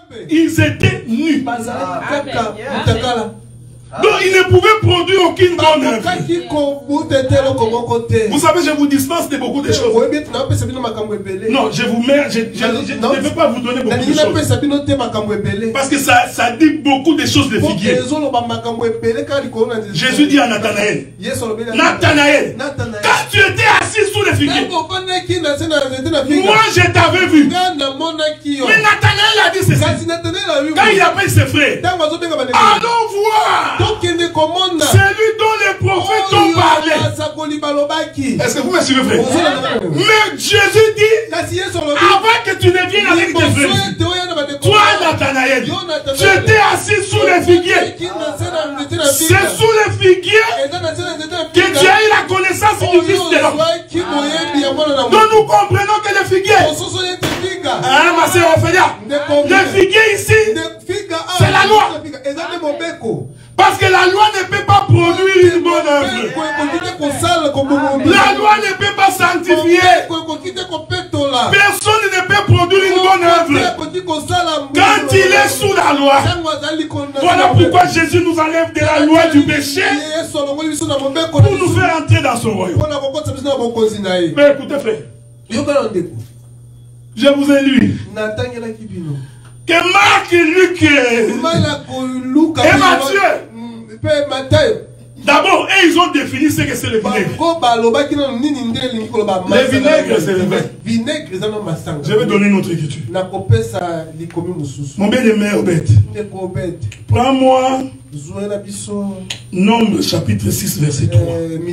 Ils étaient nus. Donc ils ne pouvaient produire aucune bonne œuvre. Vous savez, je vous dispense de beaucoup de choses. Non, je vous mets, je ne vais pas vous donner beaucoup de choses. Parce que ça dit beaucoup de choses de figuier. Jésus dit à Nathanaël, Nathanaël, quand tu étais assis sous les figuiers, moi je t'avais vu. Mais Nathanaël a dit ceci. Quand il appelle ses frères, allons voir celui dont les prophètes ont parlé. Est-ce que vous me suivez, frère? Mais Jésus dit, avant que tu ne viennes avec tes frères, toi Nathanaël, tu étais assis sous les figuiers. C'est sous les figuiers que tu as eu la connaissance du Fils de l'homme. Donc nous comprenons que les figuiers, ma sœur Ophélia, les figuiers ici, c'est la loi. Parce que la loi ne peut pas produire une bonne œuvre. La loi ne peut pas sanctifier. Personne ne peut produire une bonne œuvre quand il est sous la loi. Voilà pourquoi Jésus nous enlève de la loi du péché pour nous faire entrer dans son royaume. Mais écoutez, frère, je vous ai lu que Marc, Luc et Matthieu, d'abord, ils ont défini ce que c'est le vinaigre. Le vinaigre, c'est le vin. Je vais donner une autre écriture. Mon bien-aimé Obed, prends-moi Nombre chapitre 6, verset 3.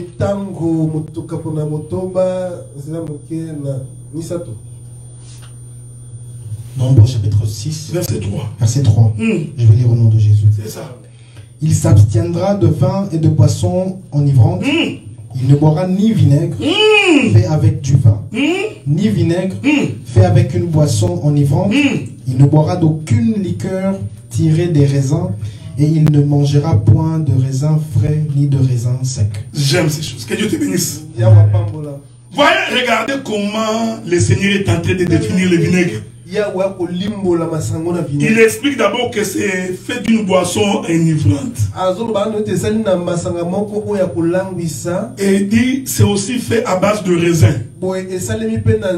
Nombre chapitre 6, verset 3. Verset 3. Je vais lire au nom de Jésus. C'est ça. Il s'abstiendra de vin et de boissons enivrantes. Il ne boira ni vinaigre fait avec du vin, ni vinaigre fait avec une boisson enivrante. Il ne boira d'aucune liqueur tirée des raisins, et il ne mangera point de raisins frais ni de raisins secs. J'aime ces choses. Que Dieu te bénisse. Voyez, regardez comment le Seigneur est en train de définir le vinaigre. Il explique d'abord que c'est fait d'une boisson enivrante. Et il dit c'est aussi fait à base de raisin. Bon, essayons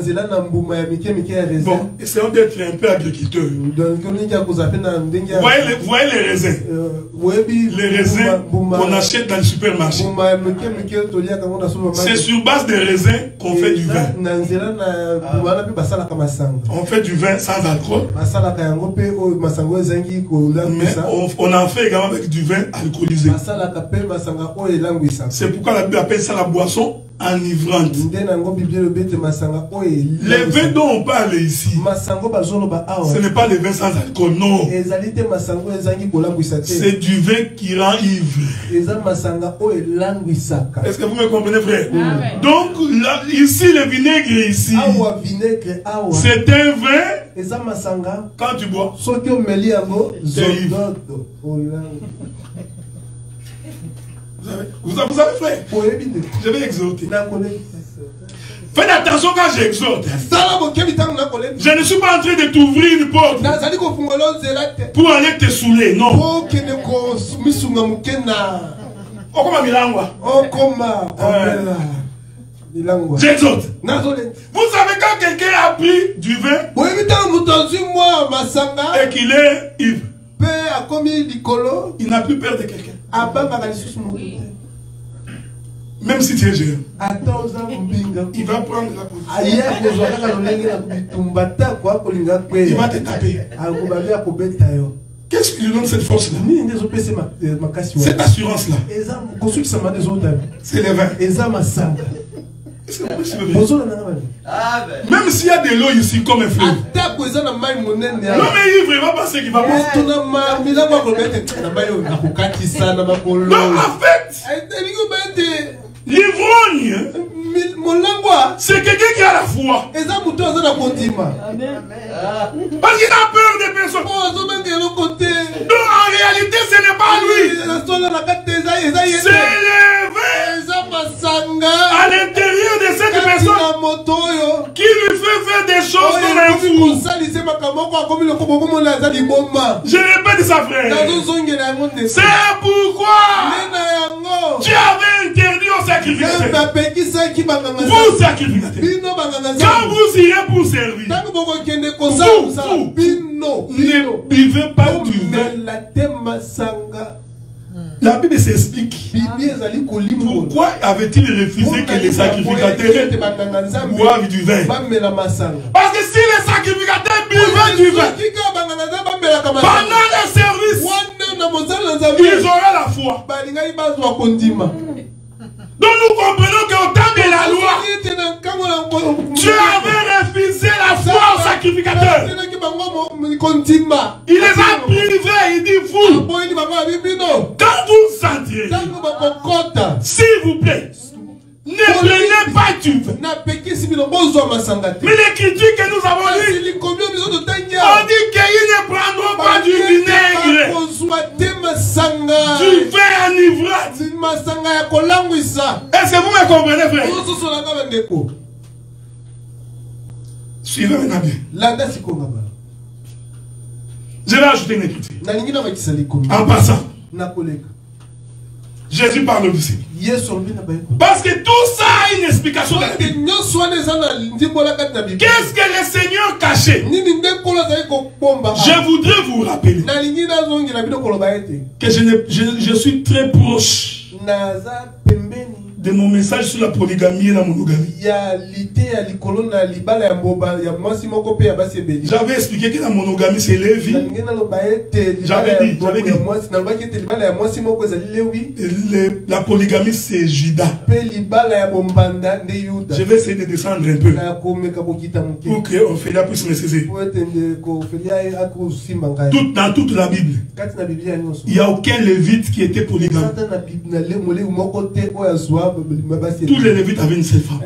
d'être un peu agriculteur. Voyez les raisins. Les raisins qu'on achète dans le supermarché. C'est sur base des raisins qu'on fait du vin. On fait du vin sans alcool. Mais on en fait également avec du vin alcoolisé. C'est pourquoi la Bible appelle ça la boisson enivrante. Les vins dont on parle ici, ce n'est pas les vins sans alcool, non. C'est du vin qui rend ivre. Est-ce que vous me comprenez, frère? Donc, là, ici, le vinaigre ici, c'est un vin. Quand tu bois, c'est ivre. Vous avez fait. Je vais exhorter. Faites attention quand j'exhorte. Je ne suis pas en train de t'ouvrir une porte pour aller te saouler. Non. J'exhorte. Vous savez quand quelqu'un a pris du vin et qu'il est ivre, il n'a plus peur de quelqu'un. Même si tu es jeune, il va prendre la position. Il va te taper. Qu'est-ce qui lui donne cette force-là? Cette assurance-là, c'est le vin. Même s'il y a de l'eau ici comme un fleuve, l'homme est ivre, il va penser qu'il va passer. Non, en fait, l'ivrogne, c'est quelqu'un qui a la foi. Parce qu'il a peur des personnes. Donc en réalité, ce n'est pas lui. C'est le vin à l'intérieur de cette personne qui lui fait faire des choses comme un fou. Je répète ça, frère. C'est pourquoi tu avais interdit aux sacrificateurs. Vous sacrificateurs. Quand vous irez pour servir, vous ne buvez pas du vin. La Bible s'explique. Pourquoi avait-il refusé que les sacrificateurs boivent du vin? Parce que si les sacrificateurs buvaient du vin pendant le service, ils auraient la foi. Donc nous comprenons qu'au temps de la loi, Dieu avait refusé la foi aux sacrificateurs. Il les a privés, il dit vous. Quand vous sentirez, s'il vous plaît, ne prenez pas du vin. Mais l'écriture que nous avons lue, on dit qu'ils ne prendront pas du vinaigre, du vin enivrant. Est-ce que vous me comprenez, frère? Suivez maintenant bien. Je vais ajouter une écriture. En passant, Jésus parle du Seigneur. Parce que tout ça a une explication. Qu'est-ce que le Seigneur cachait? Je voudrais vous rappeler que je suis très proche de mon message sur la polygamie et la monogamie. J'avais expliqué que la monogamie c'est Lévi. J'avais dit. La polygamie c'est Judas. Je vais essayer de descendre un peu pour que Ophélia puisse me saisir. Dans toute la Bible, il n'y a aucun lévite qui était polygame. Tous les lévites avaient une seule femme.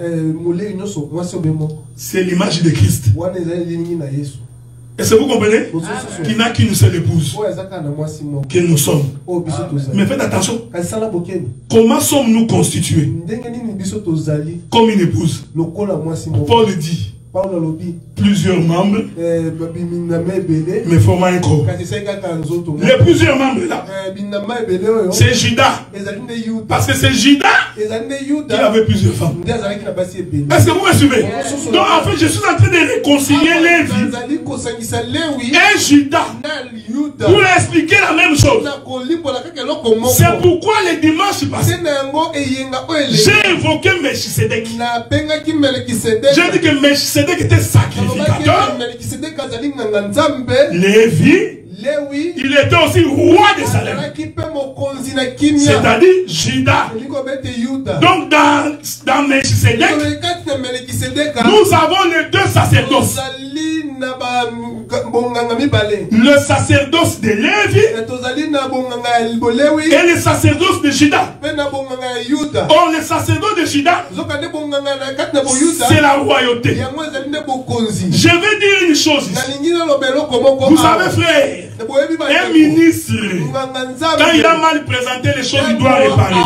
C'est l'image de Christ. Est-ce que vous comprenez? Qu'il n'a qu'une seule épouse. Que nous sommes. Mais faites attention. Comment sommes-nous constitués? Comme une épouse. Paul dit plusieurs membres, mais formant un corps. Les plusieurs membres là, c'est Judas. Parce que c'est Judas qui avait plusieurs femmes. Est-ce que vous me suivez? Donc en fait, je suis en train de réconcilier Lévi et Judas pour expliquer la même chose. C'est pourquoi les dimanches passés, j'ai évoqué Melchisedec. J'ai dit que Melchisedec était sacrificateur. Lévi, il était aussi roi de Salem. C'est-à-dire Judas. Donc dans Melchisedec, nous avons les deux sacerdoces. Le sacerdoce de Lévi et le sacerdoce de Judas. Or, le sacerdoce de Judas, c'est la royauté. Je vais dire une chose ici. Vous savez, frère, un ministre, quand il a mal présenté les choses, il doit réparer.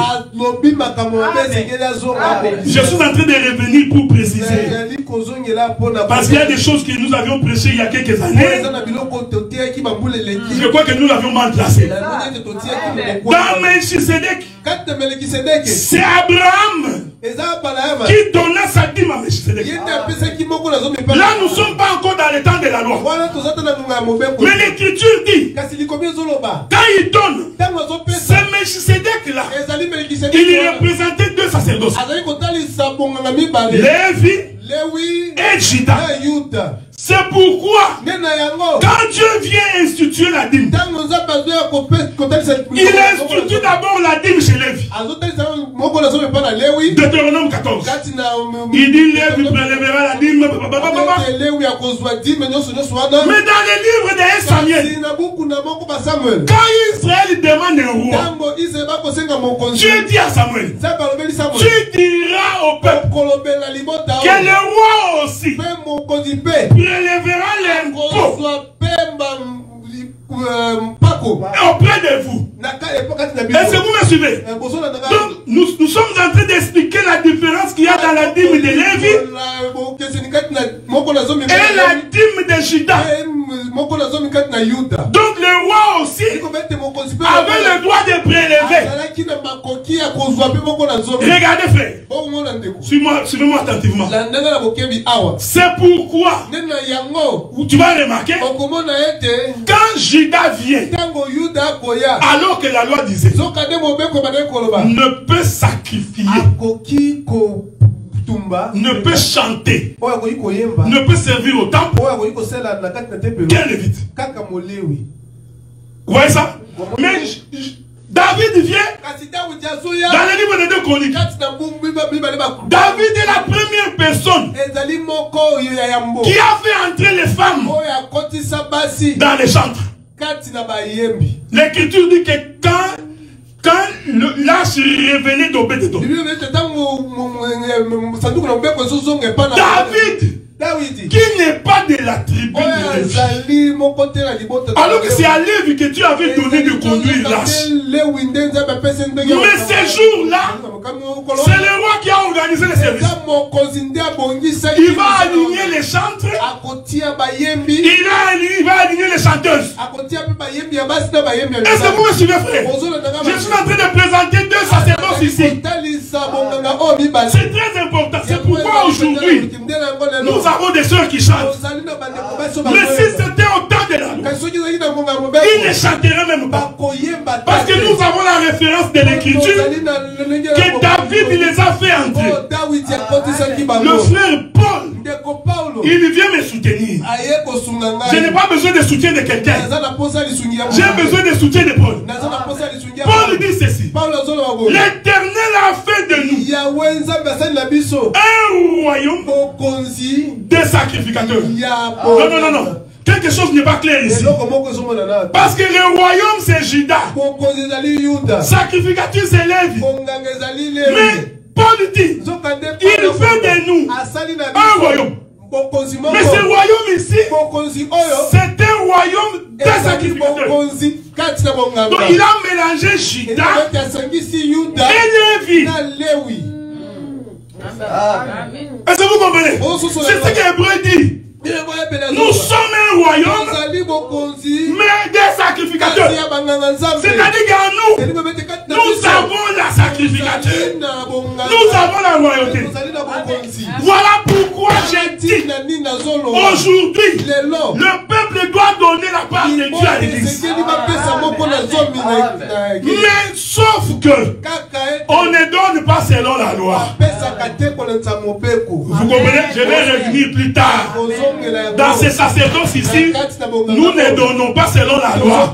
Je suis en train de revenir pour préciser. Parce qu'il y a des choses que nous avions prêchées il y a quelques années. Je crois que nous l'avions mal placé. Dans Melchisedec, c'est Abraham qui donna sa dîme à Melchisedec. Là, nous ne sommes pas encore dans le temps de la loi. Mais l'écriture dit, quand il donne, c'est Melchisedec là. Il représentait deux sacerdoces. Lévi et Judas. C'est pourquoi, quand Dieu vient instituer la dîme, il institue d'abord la dîme chez Lévi. Deutéronome 14. Il dit Lévi prélèvera la dîme. Mais dans les livres de Samuel, quand Israël demande un roi, Dieu dit à Samuel, tu diras au peuple que le roi aussi prélèvera l'impôt auprès de vous. Est-ce que vous me suivez? Donc, nous sommes en train d'expliquer la différence qu'il y a dans la dîme de Lévi et la dîme de Juda. Donc le roi aussi avait le droit de prélever. Regardez frère, suivez-moi attentivement. C'est pourquoi tu vas remarquer quand Juda vient, alors que la loi disait ne peut sacrifier, ne peut chanter, ne peut servir au temple qu'un lévite. Vous voyez ça? Mais David vient dans le livre des 2 Chroniques. David est la première personne qui a fait entrer les femmes dans les chantres. L'écriture dit que quand l'âge revenait d'Obed-Édom, David, qui n'est pas de la tribu de Lévi, alors que c'est à Lévi que Dieu avait donné de conduire l'âge. Mais ces jours-là, c'est le roi qui a organisé les services. Il va aligner les chantres, il va aligner les chanteuses. Est-ce que vous me suivez, frère? Je suis en train de présenter 2 sacerdoces ici. C'est très important. C'est pourquoi aujourd'hui, nous avons des sœurs qui chantent. Mais si c'était au temps de la loi, ils ne chanteraient même pas. Parce que nous avons la référence de l'écriture que David les a fait entrer. Le frère Paul, il vient me soutenir. Je n'ai pas besoin de soutien de quelqu'un. J'ai besoin de soutien de Paul. Paul dit ceci: l'Éternel a fait de nous un royaume des sacrificateurs. Non. Quelque chose n'est pas clair ici. Parce que le royaume c'est Juda. Sacrificateur c'est Lévi. Mais Paul dit, il fait de nous un royaume. Mais ce royaume ici, c'est un royaume des sacrificateurs. Donc il a mélangé Juda et Lévi. Est-ce que vous comprenez? C'est ce qu'Hébreu dit. Nous sommes un royaume, mais des sacrificateurs. C'est-à-dire qu'en nous avons la sacrificature, nous avons la royauté. Voilà pourquoi j'ai dit aujourd'hui, le peuple doit donner la part de Dieu à l'église. Mais sauf que on ne donne pas selon la loi. Vous comprenez? Je vais revenir plus tard. Dans ces sacerdoces ici, nous ne donnons pas selon la loi.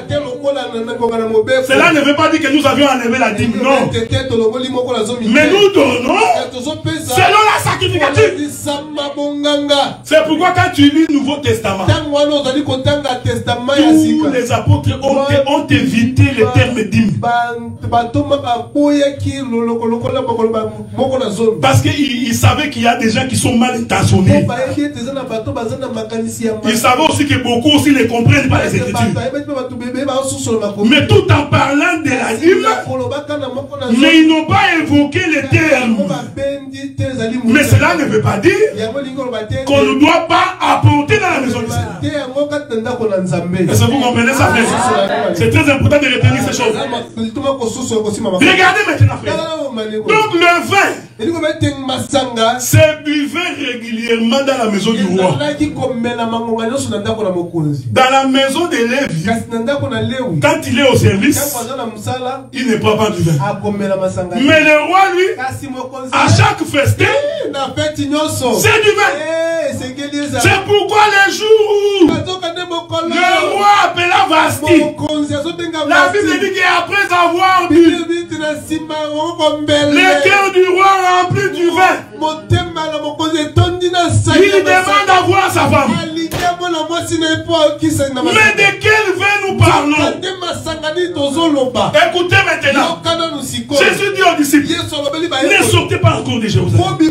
Cela ne veut pas dire que nous avions enlevé la dîme, non. Mais nous donnons selon la sacrificature. C'est pourquoi quand tu lis le Nouveau Testament, tous les apôtres ont évité le terme dîme. Parce qu'ils savaient qu'il y a des gens qui sont mal intentionnés. Ils savaient aussi que beaucoup aussi ne comprennent pas les Écritures. Mais tout en parlant de la dîme, mais ils n'ont pas évoqué les termes. Mais cela ne veut pas dire qu'on ne doit pas apporter dans la maison du Seigneur. Est-ce que vous comprenez ça, frère? C'est très important de retenir ces choses. Regardez maintenant, frère. Donc le vin, c'est buvait régulièrement dans la maison du roi. Dans la maison de Lévi, quand il est au service, il ne prend pas du vin. Mais le roi, lui, à chaque festin, c'est du vin. C'est pourquoi les jours où le roi appela Vasti, la Bible dit qu'après avoir bu, le cœur du roi rempli du vin, il demande à voir sa femme. Mais de quel vin nous parlons? Écoutez maintenant. Jésus dit aux disciples, ne sortez pas encore de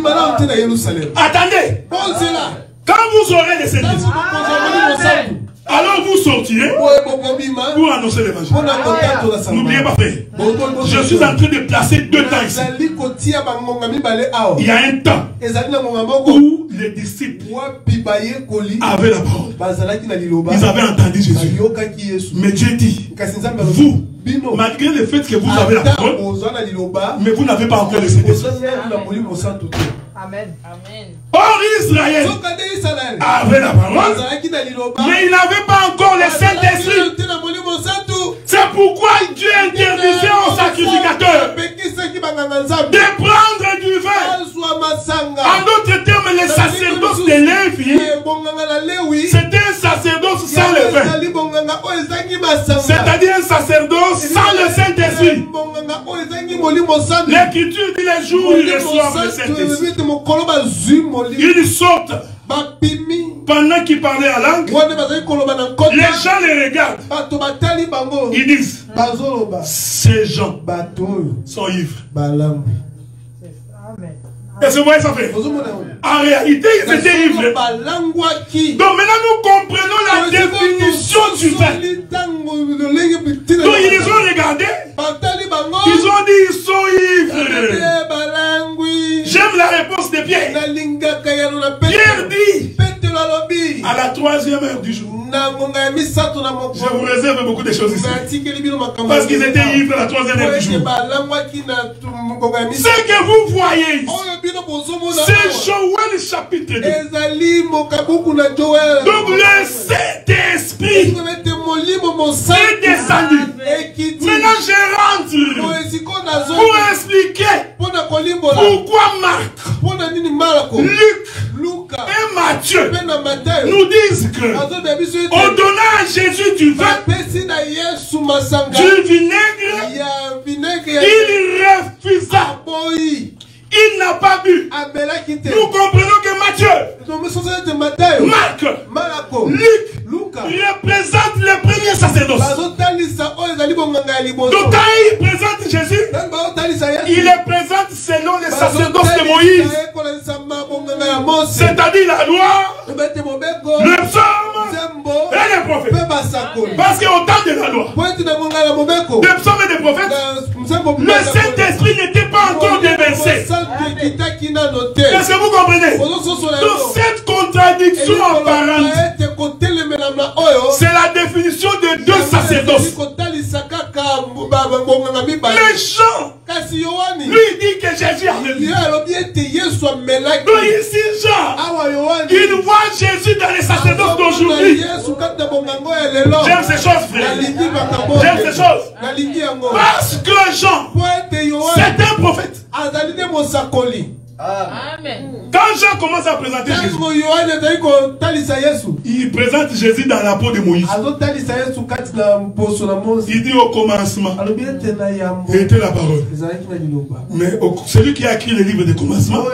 Jérusalem. Attendez. Quand vous aurez des services, alors vous sortirez pour annoncer l'évangile. N'oubliez pas, frère. Je suis en train de placer 2 temps ici. Il y a un temps où les disciples avaient la parole. Ils avaient entendu Jésus. Mais Dieu dit, vous, malgré le fait que vous avez la parole, mais vous n'avez pas encore le Saint-Esprit. Amen. Or Israël avait la parole, mais il n'avait pas encore le Saint-Esprit. C'est pourquoi Dieu interdisait aux sacrificateurs de prendre du vin. En d'autres termes, les sacerdoces de Lévi, c'était un sacerdoce sans le vin. C'est-à-dire un sacerdoce sans le Saint-Esprit. L'Écriture dit les jours où ils reçoivent le Saint-Esprit, ils sautent. Pendant qu'ils parlaient à langue, les gens les regardent. Ils disent, ces gens sont ivres. Est-ce que vous voyez ça fait? En réalité, ils étaient ivres. Donc maintenant, nous comprenons la définition du vin. Donc ils les ont regardés. Ils ont dit, ils sont ivres. J'aime la réponse de Pierre. Pierre dit, à la 3e heure du jour. Je vous réserve beaucoup de choses ici. Parce qu'ils étaient ivres à la 3e heure du jour. Ce que vous voyez ici, c'est Joël chapitre 2. Donc le Saint-Esprit est descendu. Maintenant je rentre pour expliquer pourquoi Marc, Luc et Matthieu nous disent que on donna à Jésus du vin, du vinaigre, il refusa. Il n'a pas bu. Nous comprenons que Matthieu, Marc, Luc représente le premier sacerdoce. Donc quand il présente Jésus, il le présente selon les sacerdoces de Moïse. C'est-à-dire la loi, le psaume et les prophètes. Parce qu'au temps de la loi, des psaumes et des prophètes, le Saint-Esprit n'était pas encore déversé. Est-ce que vous comprenez? Donc cette contradiction apparente, c'est la définition de 2 sacerdoces. Les gens, lui dit que Jésus avait vu. Donc ici Jean, il voit Jésus dans les sacerdoces d'aujourd'hui. J'aime ces choses, frère. J'aime ces choses. Parce que Jean, c'est un prophète. Amen. Quand Jean commence à présenter Jésus, il présente Jésus dans la peau de Moïse. Il dit au commencement était la parole. Mais celui qui a écrit le livre de commencement,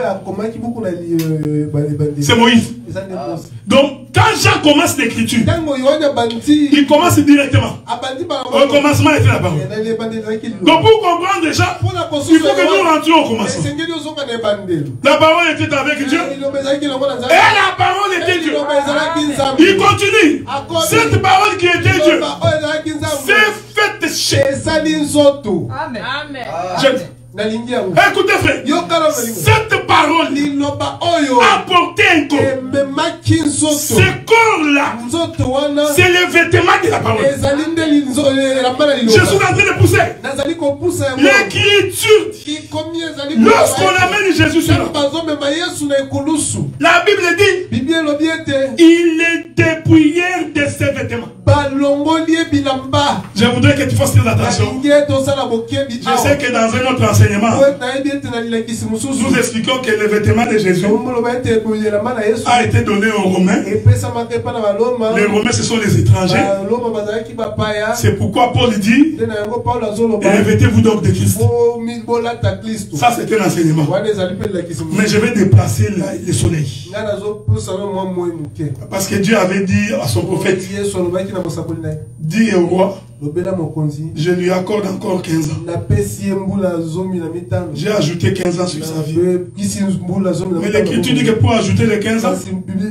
c'est Moïse. Donc quand Jean commence l'écriture, il commence directement. Au commencement était la parole. Donc pour comprendre déjà, il faut que nous rentrions au commencement. La parole était avec Dieu. Et la parole était Dieu. Il continue. Cette parole qui était Dieu s'est faite chez. Amen. Écoutez frère, cette parole a porté un corps. Ce corps-là, c'est le vêtement de la parole. Je suis en train de pousser. L'écriture, lorsqu'on amène Jésus sur la Bible dit, il est dépouillé de ses vêtements. Je voudrais que tu fasses très attention. Je sais que dans un autre enseignement, nous expliquons que le vêtement de Jésus a été donné aux Romains. Les Romains, ce sont les étrangers. C'est pourquoi Paul dit, revêtez-vous donc de Christ. Ça, c'est un enseignement. Mais je vais déplacer le soleil. Parce que Dieu avait dit à son prophète, dit au roi, je lui accorde encore 15 ans. J'ai ajouté 15 ans sur sa vie. Mais l'Écriture dit que pour ajouter les 15 ans,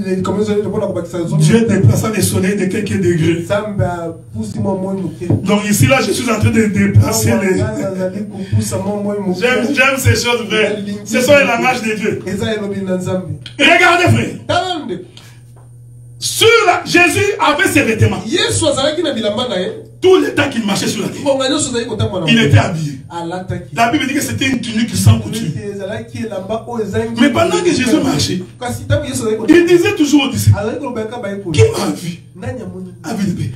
Dieu déplaça les soleils de quelques degrés. Donc ici, là, je suis en train de déplacer les... J'aime ces choses vraies. Ce sont les langages de Dieu. Regardez, frère. Jésus avait ses vêtements. Tout le temps qu'il marchait sur la terre, il était habillé. La Bible dit que c'était une tunique sans couture. Mais pendant que Jésus marchait, il disait toujours aux disciples, qui m'a vu a vu le Père.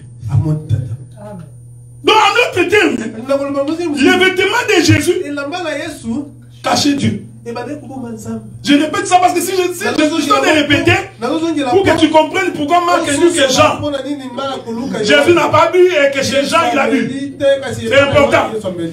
Donc en d'autres termes, les vêtements de Jésus cachaient Dieu. Je répète ça parce que si je dois de répéter, pour que tu comprennes pourquoi Marc est lu que Jean, Jésus n'a pas bu et que chez Jean il a bu. C'est important.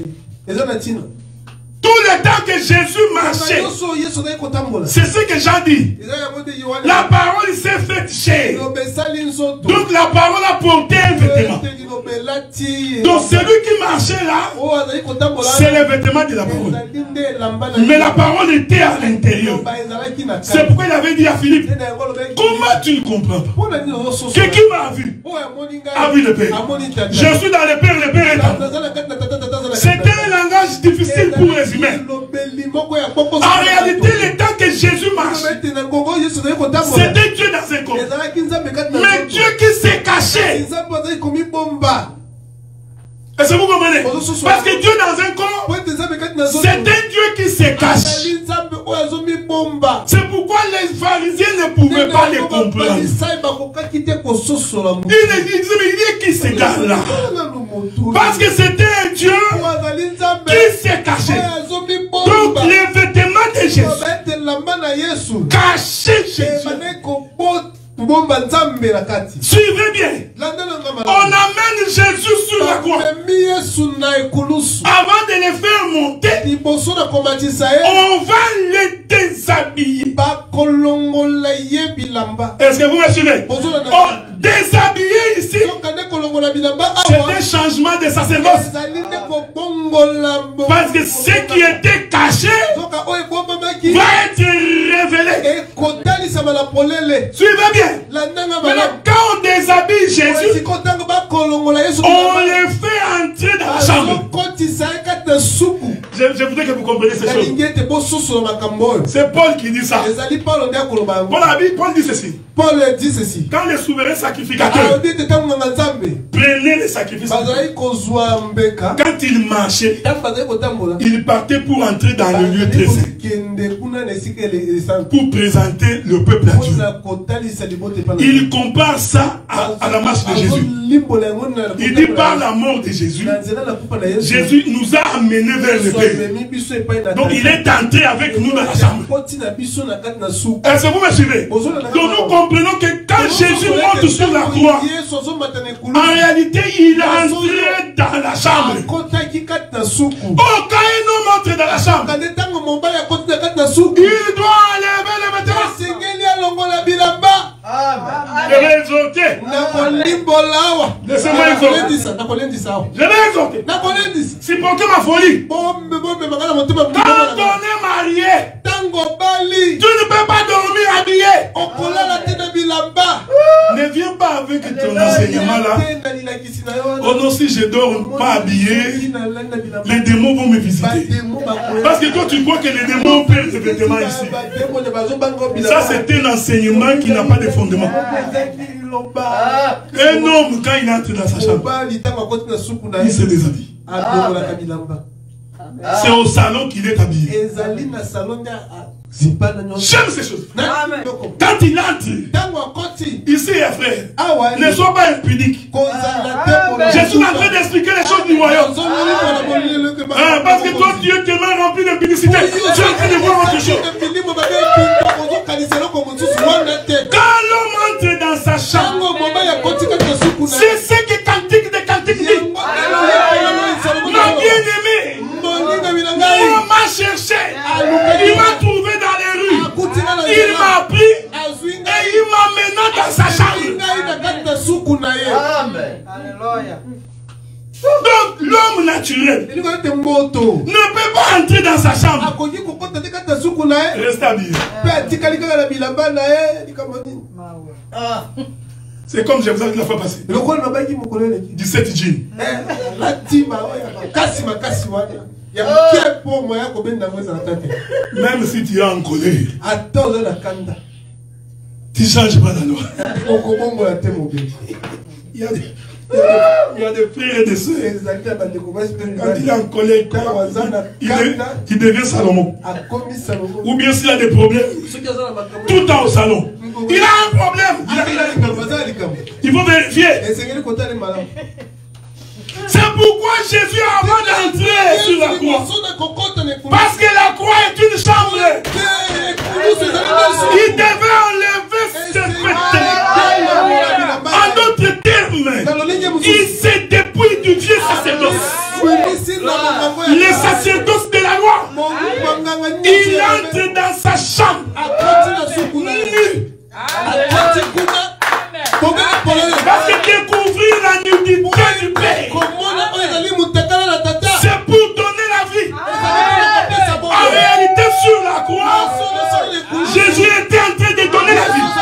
Tout le temps que Jésus marchait, c'est ce que Jean dit. La parole s'est faite chair. Donc la parole a porté un vêtement. Donc celui qui marchait là, c'est le vêtement de la parole. Mais la parole était à l'intérieur. C'est pourquoi il avait dit à Philippe, comment tu ne comprends pas? Quelqu'un m'a vu. A vu le Père. Je suis dans le Père est là. C'était un langage difficile pour les humains. En réalité, le temps que Jésus marchait, c'était Dieu dans un corps. Mais Dieu qui s'est caché. Est-ce que vous comprenez? Parce que Dieu dans un corps, c'est un Dieu qui se cache. C'est pourquoi les pharisiens ne pouvaient pas les comprendre. Ils disaient, mais il est qui se garde là? Parce que c'était un Dieu qui s'est caché. Donc les vêtements de Jésus cachés Jésus. Suivez bien. On amène Jésus sur la croix. Avant de le faire monter, on va le déshabiller. Est-ce que vous me suivez? On déshabiller ici, c'est un changement de sacerdoce. Parce que ce qui était caché va être révélé. Suivez bien. Maintenant, quand on déshabille Jésus, on le fait entrer dans la chambre. Je voudrais que vous compreniez ces choses. C'est Paul qui dit ça. Paul dit ceci. Quand les souverains sacrificateurs prenaient les sacrifices, quand ils marchaient, ils partaient pour entrer dans le lieu très saint, pour présenter le peuple à Dieu. Il compare ça à la marche de Jésus. Il dit par la mort de Jésus, Jésus nous a amenés vers le Père. Donc il est entré avec nous dans la chambre. Est-ce que vous me suivez? Donc nous comprenons que quand Jésus monte sur la croix, en réalité il est entré dans la chambre. Oh, quand un homme entre dans la chambre, il doit enlever les vêtements. Je vais exhorter. Laissez-moi exhorter. Je vais exhorter. Supportez ma folie. Quand on est marié, tu ne peux pas dormir habillé. Ne viens pas avec ton enseignement là. Oh non, si je dors pas habillé, les démons vont me visiter. Parce que toi tu crois que les démons perdent les vêtements ici. Ça c'est un enseignement qui n'a pas de fondement. Un homme quand il entre dans sa chambre, il se déshabille. C'est au salon qu'il est habillé. J'aime ces choses. Quand il entre, ici frère, ne sois pas impudique. Je suis en train d'expliquer les choses du royaume. Parce que toi tu es tellement rempli de publicité. Tu es en train de voir autre chose. Quand l'homme entre dans sa chambre, c'est ce que Cantique de Cantique dit. Ma bien-aimée, il m'a cherché, il m'a trouvé dans les rues, il m'a pris et il m'a mené dans sa chambre. Donc l'homme naturel ne peut pas entrer dans sa chambre. Reste habillé. C'est comme je vous ai dit la fois passée. 17 jeans. Même si tu es en colère, tu ne changes pas la loi. Il y a des frères et des sœurs. Quand il est en colère, il devient Salomon. Ou bien s'il a des problèmes, tout le temps au salon. Il a un problème. Il faut vérifier. C'est pourquoi Jésus, avant d'entrer sur la croix, parce que la croix est une chambre, il devait enlever ses vêtements. En d'autres termes, il s'est dépouillé du vieux sacerdoce. Les sacerdoces de la loi. Il entre dans sa chambre nu. Parce que découvrir la nudité du Père, c'est pour donner la vie. En réalité, sur la croix, Jésus était en train de donner la vie.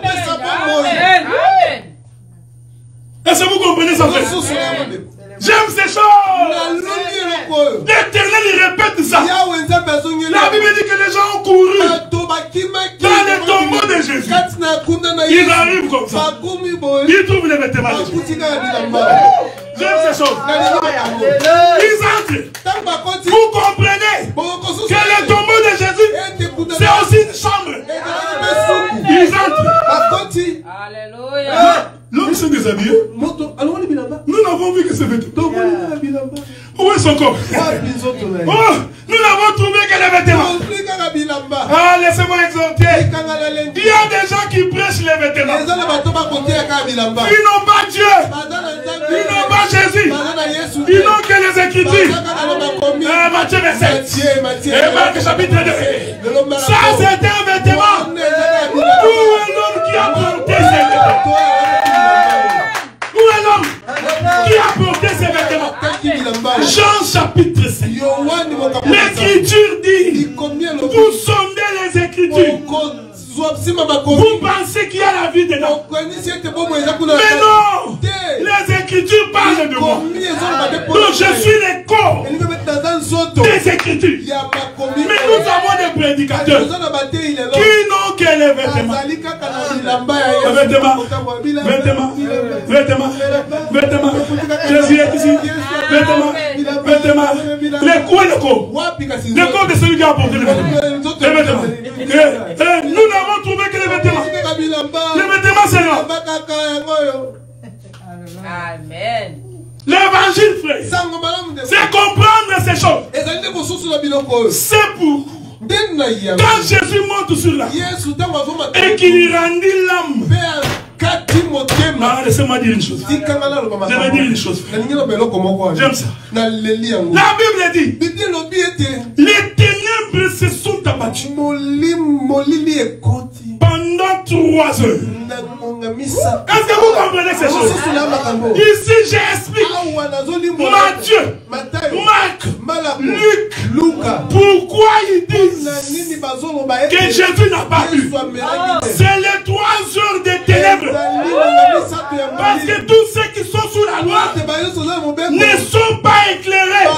Est-ce que vous comprenez ça, frère? J'aime ces choses. L'Éternel, il répète ça. La Bible dit que les gens ont couru dans les tombeaux de Jésus. Ils arrivent comme ça. Ils trouvent les vêtements de Jésus. J'aime ces choses. Ils entrent. Vous comprenez que le tombeau de Jésus, c'est aussi une chambre. Ils entrent. Alléluia. L'homme s'est déshabillé. Nous n'avons vu que ses vêtements. Où est son corps? Oh, nous n'avons trouvé que les vêtements. Ah, laissez-moi exhorter. Il y a des gens qui prêchent les vêtements. Ils n'ont pas Dieu. Ils n'ont pas Jésus. Ils n'ont que les Écritures. Matthieu 27. Et Marc chapitre 2. Ça, c'est un vêtement. Où est l'homme qui a porté ses vêtements? Où est l'homme qui a porté ses vêtements? Jean chapitre 5. L'Écriture dit, vous sondez les Écritures. Vous pensez qu'il y a la vie dedans. Mais non, les Écritures parlent de moi. Donc je suis le corps des Écritures. Mais nous avons des prédicateurs qui n'ont que les vêtements. Vêtements. Jésus est ici. Vêtements. Les coups et le corps. Le corps de celui qui a apporté les vêtements. Nous n'avons trouvé que les vêtements. Les vêtements, c'est là. Amen. L'évangile, frère, c'est comprendre ces choses. C'est pour quand Jésus monte sur la croix et qu'il rendit l'âme. Laissez-moi dire une chose. Je vais dire une chose. J'aime ça. La Bible dit, les ténèbres se sont abattues pendant 3 heures. Est-ce que vous comprenez ces choses? Ici, j'explique Matthieu, Marc, Luc, pourquoi ils disent que Jésus n'a pas vu. C'est les 3 heures de ténèbres. Parce que tous ceux qui sont sous la loi ne sont pas éclairés.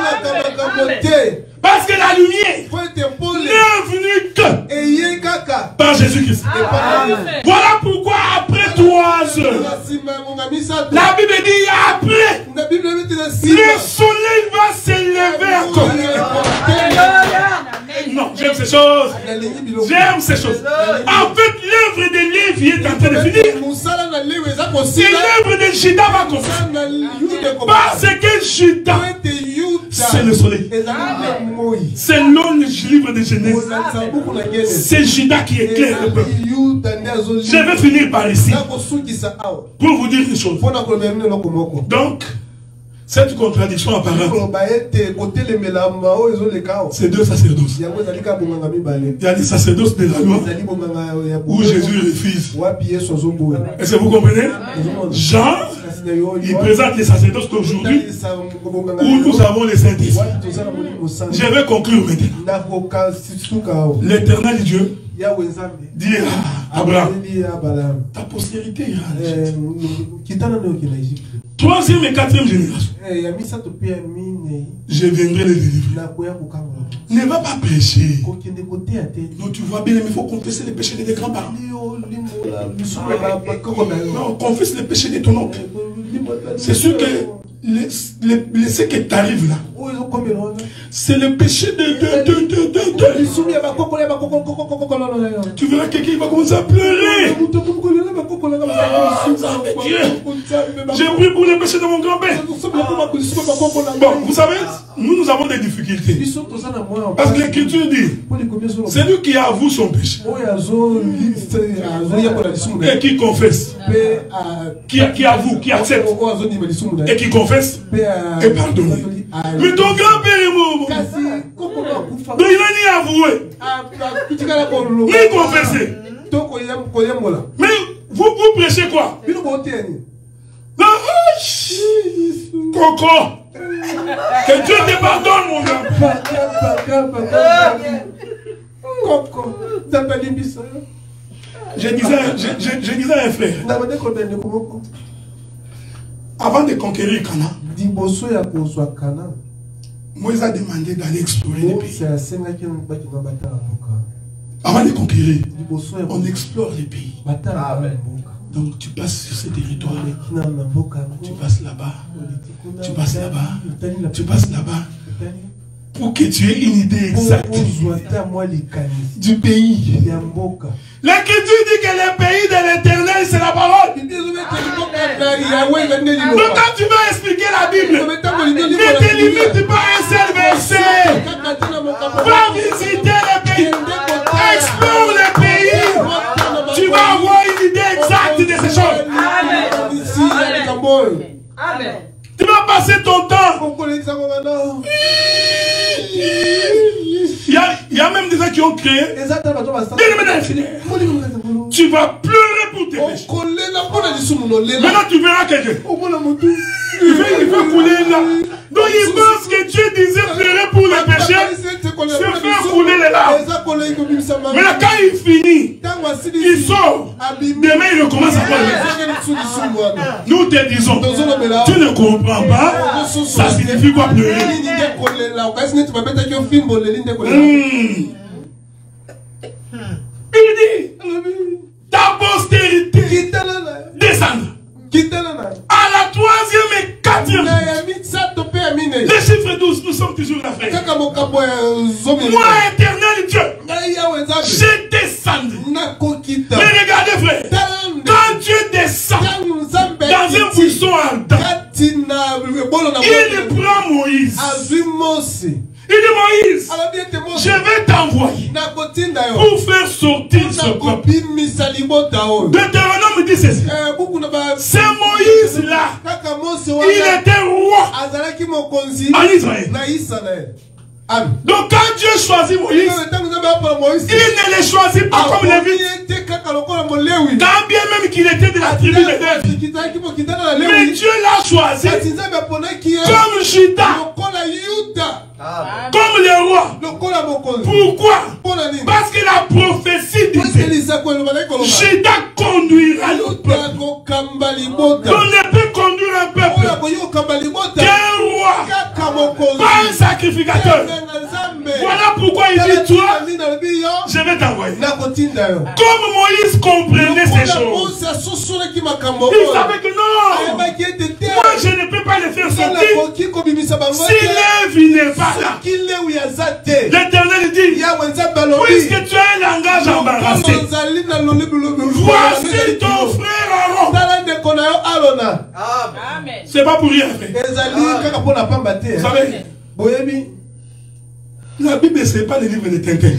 Parce que la lumière n'est venue que par Jésus-Christ. Voilà pourquoi après 3 heures, la Bible dit après, le soleil va s'élever encore. Non, j'aime ces choses. J'aime ces choses. En fait, l'œuvre de Lévi est en train de finir. Et l'œuvre de Judas va commencer. Parce que Judas, c'est le soleil. Selon le livre de Genèse, c'est Judas qui éclaire le peuple. Je vais finir par ici pour vous dire une chose. Donc, cette contradiction apparente, c'est 2 sacerdoces. Il y a des sacerdoces de la loi où Jésus refuse. Est-ce que vous comprenez? Jean Il présente les sacerdoces d'aujourd'hui où nous avons les Saint-Esprit. Je vais conclure maintenant. L'Éternel Dieu dit à Abraham, ta postérité ira en Égypte. Troisième et quatrième génération, je viendrai les délivrer. Ne va pas pécher. Non, tu vois bien, mais il faut confesser les péchés de tes grands-parents. Non, confesse les péchés de ton oncle. C'est sûr que ce qui t'arrive là, c'est le péché de. Tu verras quelqu'un qui va commencer à pleurer. J'ai pris pour les péchés de mon grand-père. Bon, vous savez, nous avons des difficultés. Parce que l'Écriture dit, c'est lui qui avoue son péché. Et qui confesse. Qui avoue, qui accepte. Et qui confesse. Et pardonne. Mais ton grand-père est mort. Donc il a ni avoué. Ni confessé. Mais vous prêchez quoi? Coco. Que Dieu te pardonne, mon gars. Coco. Je disais à un frère, avant de conquérir Cana, Moïse a demandé d'aller explorer les pays. Avant de conquérir, on explore les pays. Donc tu passes sur ces territoires, tu passes là-bas, tu passes là-bas, tu passes là-bas, pour que tu aies une idée exacte du pays. L'Écriture dit que le pays de l'Éternel, c'est la parole. Donc quand tu vas expliquer la Bible, ne te limite pas à un seul verset. Va visiter le pays, explore le pays. Tu vas avoir une idée exacte de ces choses. Amen. Tu vas passer ton temps. Il y a même des gens qui ont créé. Tu vas pleurer pour tes péchés. Maintenant tu verras quelqu'un. Il va couler là. Donc il pense que Dieu disait pleurer pour les péchés. Se faire couler les larmes. Mais là quand il finit, il sort. Demain il recommence à parler. Nous te disons, tu ne comprends pas. Ça signifie quoi pleurer? Il dit, ta postérité descendre. À la troisième et quatrième. Les chiffres 12, nous sommes toujours là, frère. Moi, éternel Dieu, je descends. Mais regardez, frère, quand Dieu descend dans un buisson ardent, il prend Moïse. Il dit Moïse, je vais t'envoyer pour faire sortir ce peuple. Deutéronome dit ceci. C'est Moïse là. Il était roi en Israël. Donc quand Dieu choisit Moïse, il ne le choisit pas comme Lévi. Quand bien même qu'il était de la tribu de Lévi. Mais Dieu l'a choisi comme Juda. Comme le roi. Pourquoi? Parce que la prophétie disait Juda conduira le peuple. On ne peut conduire un peuple qu'un roi, pas un sacrificateur. Voilà pourquoi il dit toi, je vais t'envoyer. Comme Moïse comprenait ces choses, il savait que non, moi je ne peux pas les faire sortir si Lévi n'est pas là. L'Éternel dit, puisque tu as un langage embarrassé, voici ton frère Aaron. C'est pas pour rien. Vous savez, la Bible, ce n'est pas le livre de Tintin.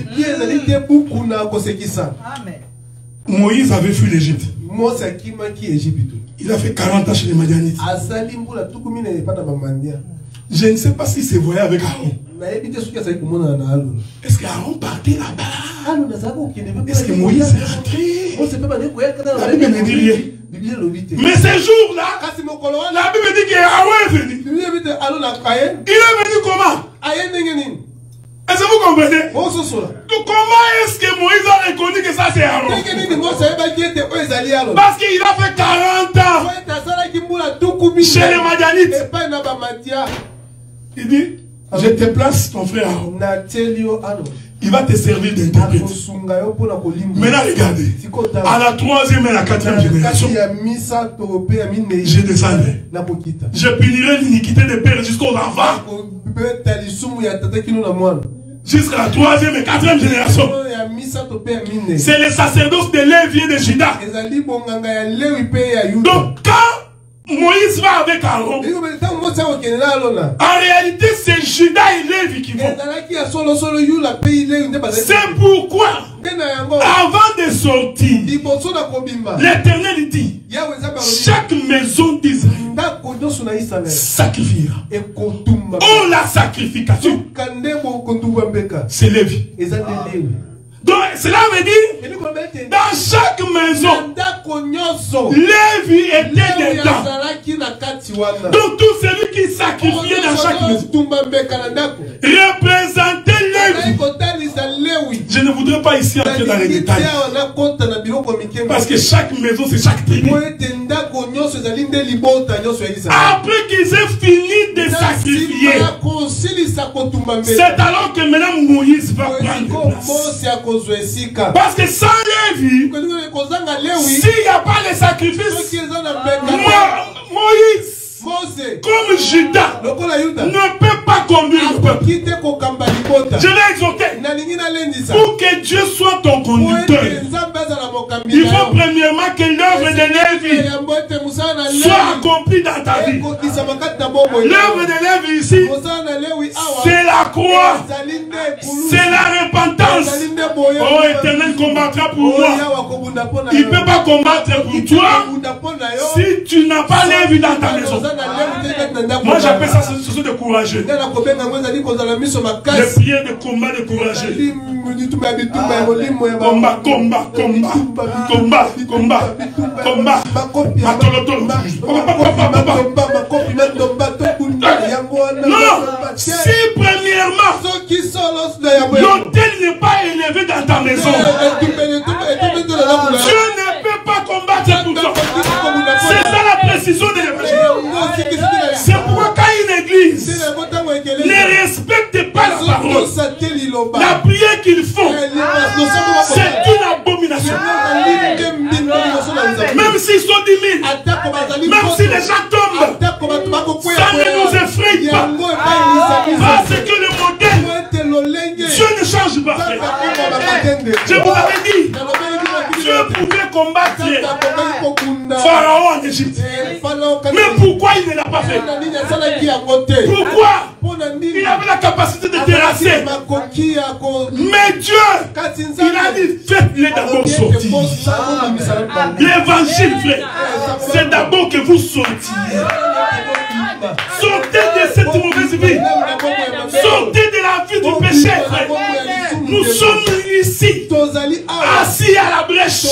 Moïse avait fui l'Égypte. Il a fait 40 ans chez les Madianites. Je ne sais pas si c'est voyé avec Aaron. Est-ce qu'Aaron partait là-bas? Est-ce que Moïse est rentré? La Bible ne dit rien. Mais ce jour-là, la Bible dit qu'il est venu. Il est venu comment? Est-ce que vous comprenez? Donc comment est-ce que Moïse a reconnu que ça c'est Aaron? Parce qu'il a fait 40 ans chez les Madianites. Il dit, je te place ton frère Aaron. Il va te servir d'interprète. Maintenant regardez, à la 3e et la 4e génération, je descendrai. Je punirai l'iniquité des pères jusqu'aux enfants. Jusqu'à la 3e et 4e génération. C'est le sacerdoce de Lévi et de Juda. Donc quand Moïse va avec Aaron, en réalité c'est Juda et Lévi qui vont. C'est pourquoi avant de sortir, l'Éternel dit, chaque maison d'Israël sacrifiera. Oh, la sacrification, c'est Lévi. Donc cela veut dire, dans chaque maison, Lévi était dedans. Donc tout celui qui sacrifiait dans chaque maison représentait Lévi. Je ne voudrais pas ici entrer dans les détails, parce que chaque maison c'est chaque tribu. Après qu'ils aient fini de sacrifier, c'est alors que maintenant Moïse va prendre place. Parce que sans Lévi, s'il n'y a pas de sacrifice, Moïse, comme Judas, ne peut pas conduire le peuple. Je l'ai exhorté pour que Dieu soit ton conducteur. Il faut premièrement que l'œuvre de Lévi soit accomplie dans ta vie. L'œuvre de Lévi ici, c'est la croix, c'est la repentance. Oh, Éternel combattra pour moi. Il ne peut pas combattre pour toi si tu n'as pas Lévi dans ta maison. Moi j'appelle ça ce sont des courageux. Les prières de combat de courageux. Combat, combat, combat, combat, combat, combat. Non, si premièrement l'autel n'est pas élevé dans ta maison, Dieu ne peut pas combattre pour toi. C'est ça la précision de l'évangile. C'est pourquoi quand une église ne respecte pas la parole, la prière qu'ils font, c'est une abomination. Même s'ils sont 10 000, même si les gens tombent, ça ne nous effraie pas. Parce que le modèle, Dieu ne change pas. Je vous avais dit, Dieu pouvait combattre Pharaon en Égypte. Mais pourquoi il ne l'a pas fait? Pourquoi? Il avait la capacité de terrasser. Mais Dieu, il a dit, faites-les d'abord sortir. L'évangile, frère, c'est d'abord que vous sortiez. Sortez de cette mauvaise vie. Sortez de la vie du péché, frère. Nous sommes ici, assis à la brèche.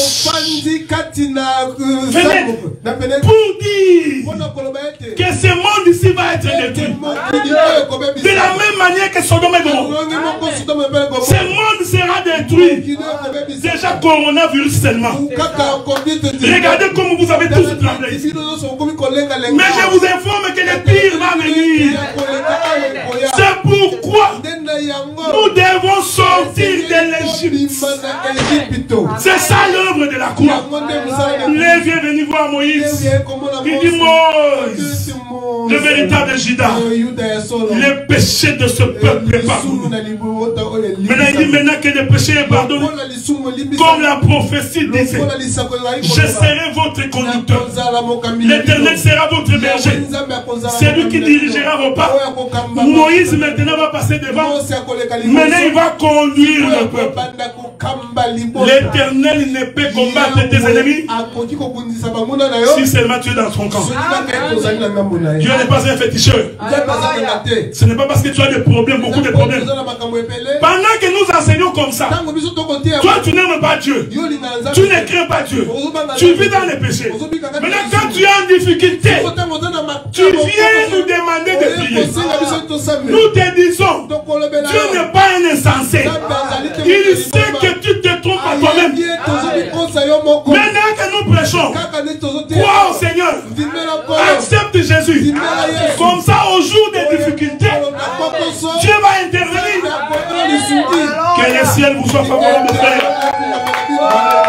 Venez pour dire que ce monde ici va être détruit. De la même manière que Sodome et Gomorrhe. Ce monde sera détruit. Déjà coronavirus seulement. Regardez comment vous avez tous tremblé. Mais je vous informe que le pire va venir. C'est pourquoi nous devons sortir de l'Égypte. C'est ça l'œuvre de la croix. Lévi est venu voir Moïse. Il dit, Moïse, le véritable Judas, les péchés de ce peuple est pardonné. Maintenant il dit, maintenant que les péchés est pardonné, comme la prophétie disait, je serai votre conducteur. L'Éternel sera votre berger. C'est lui qui dirigera vos pas. Moïse maintenant va passer devant. Maintenant il va conduire le peuple. L'Éternel ne peut combattre tes ennemis si seulement tu es dans son camp. Dieu n'est pas un féticheur. Ce n'est pas parce que tu as des problèmes, beaucoup de problèmes. Pendant que nous enseignons comme ça, toi tu n'aimes pas Dieu. Tu ne crains pas Dieu. Tu vis dans les péchés. Maintenant quand tu es en difficulté, tu viens nous demander de prier. Nous te disons, Dieu n'est pas un insensé. Il sait que tu te trompes à toi-même. Maintenant que nous prêchons, crois au Seigneur. Accepte Jésus. Comme ça, au jour des difficultés, Dieu va intervenir. Que le ciel vous soit favorable, frère.